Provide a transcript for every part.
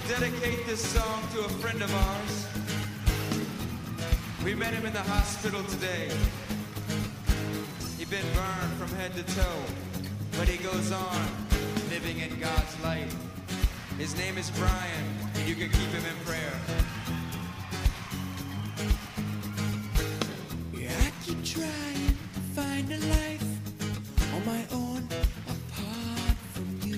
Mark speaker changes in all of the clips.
Speaker 1: dedicate this song to a friend of ours. We met him in the hospital today. He's been burned from head to toe, but he goes on living in God's light. His name is Brian, and you can keep him in prayer.
Speaker 2: Yeah, I keep trying to find a life on my own apart from you.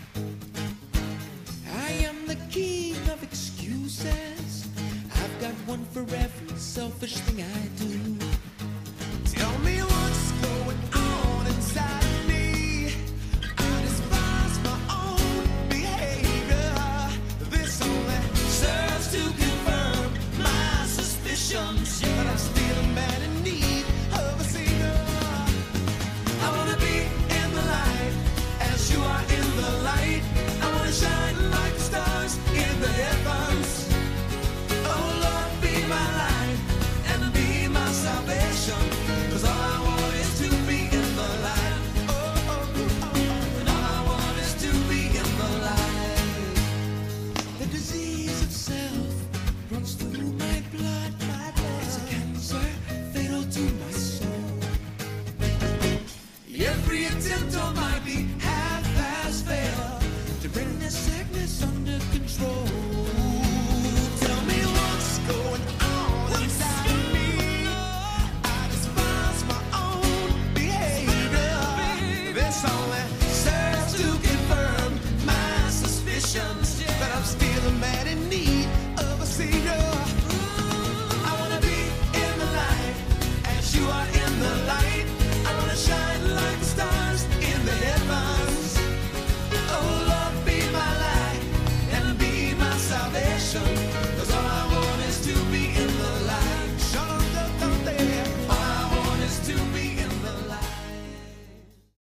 Speaker 2: I am the king of excuses. I've got one for every selfish thing I do. Tell me what's going on inside of me. I despise my own behavior. This only serves to confirm my suspicions that I'm still a man in need of a savior. I wanna be in the light as you are in the light. I wanna shine like the stars in the heavens. Oh Lord, be my light and be my salvation. 'Cause all I want is to be in the light. Oh, oh, oh. And all I want is to be in the light. The disease of self runs through my blood. It's a cancer fatal to my soul. Every attempt on my behalf has failed to bring this sickness under control. Tell me what's going on inside of me. I despise my own behavior. This only serves to confirm my suspicions that I'm still a man in need of a savior. I wanna be in the light as you are in the light. I wanna shine like the stars in the heavens. Oh Lord, be my light and be my salvation.